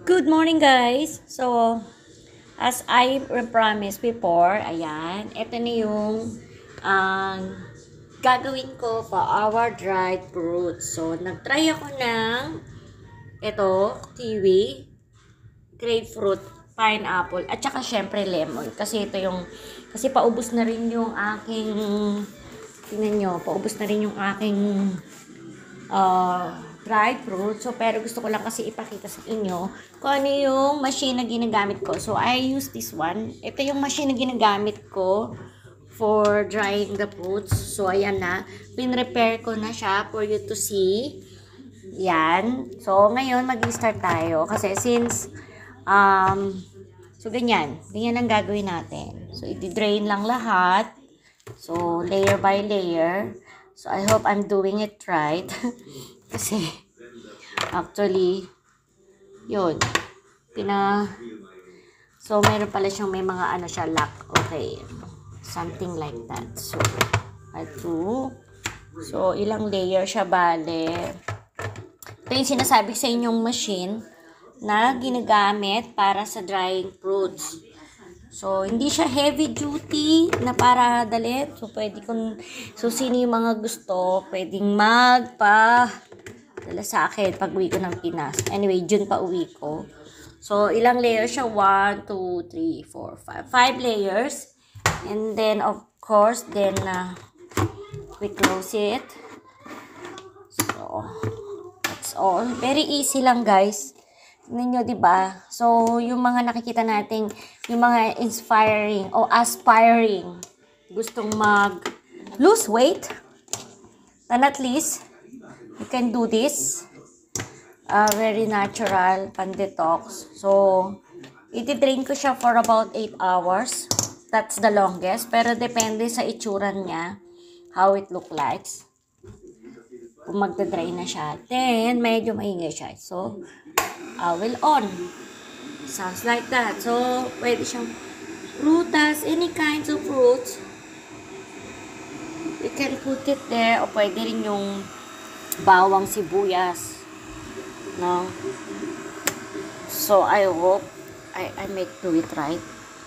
Good morning, guys! So, as I promised before, ayan, ito na yung gagawin ko for our dried fruits. So, nag-try ako ng ito, kiwi, grapefruit, pineapple, at saka syempre lemon. Kasi ito yung, kasi paubos na rin yung aking, tingnan nyo, paubos na rin yung aking dried fruit. So, pero gusto ko lang kasi ipakita sa inyo kung ano yung machine na ginagamit ko. So, I use this one. Ito yung machine na ginagamit ko for drying the fruits. So, ayan na. Pin-repair ko na siya for you to see. Yan. So, ngayon, mag-start tayo. Kasi since, so, ganyan. Ganyan ang gagawin natin. So, i-drain lang lahat. So, layer by layer. So, I hope I'm doing it right. Kasi, actually, yun. So, meron pala siyang may mga ano siya, lock. Okay. Something like that. So, So, ilang layer siya, bale. Ito yung sinasabi sa inyong machine na ginagamit para sa drying fruits. So, hindi siya heavy duty na para dali. So, sino yung mga gusto, pwedeng dala sa akin pag uwi ko ng Pinas. Anyway, June pa uwi ko. So, ilang layers siya? 1, 2, 3, 4, 5. 5 layers. And then, of course, we close it. So, that's all. Very easy lang, guys. Ninyo, diba? So, yung mga nakikita nating, yung mga inspiring o aspiring, gustong lose weight, and at least, you can do this. Very natural, pan-detox. So, iti-drain ko siya for about 8 hours. That's the longest. Pero depende sa itsura niya, how it look like. Kung magda-dry na siya. Then, medyo maingay siya. So, I will on. Sounds like that. So, pwede siyang prutas, any kinds of fruits. You can put it there. O pwede rin yung bawang sibuyas. No? So, I hope I make do it right.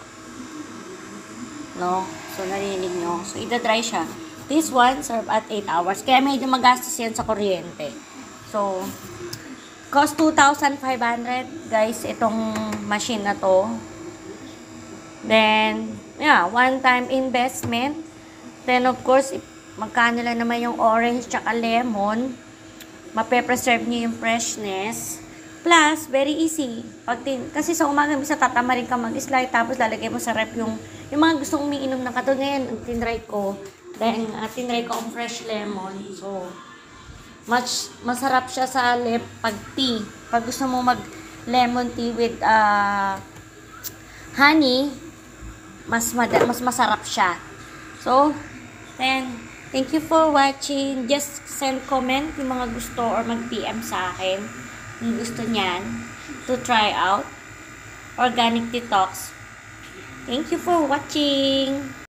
No? So, narinig nyo. So, ida-dry siya. This one, serve at 8 hours. Kaya medyo magastos yan sa kuryente. So, cost 2,500, guys, itong machine na to. Then, yeah, one-time investment. Then, of course, magkano lang naman yung orange tsaka lemon. Mape-preserve nyo yung freshness. Plus, very easy. Kasi sa umaga, bisa tatama rin ka mag-slide, tapos lalagay mo sa rep yung mga gustong umiinom ng katulad ngayon, ang tinry ko. Then, tinry ko ang fresh lemon. So, masarap siya sa pag tea. Pag gusto mo mag lemon tea with honey, mas masarap siya. So, then, thank you for watching. Just send comment yung mga gusto or mag-PM sa akin yung gusto niyan to try out Organic Detox. Thank you for watching.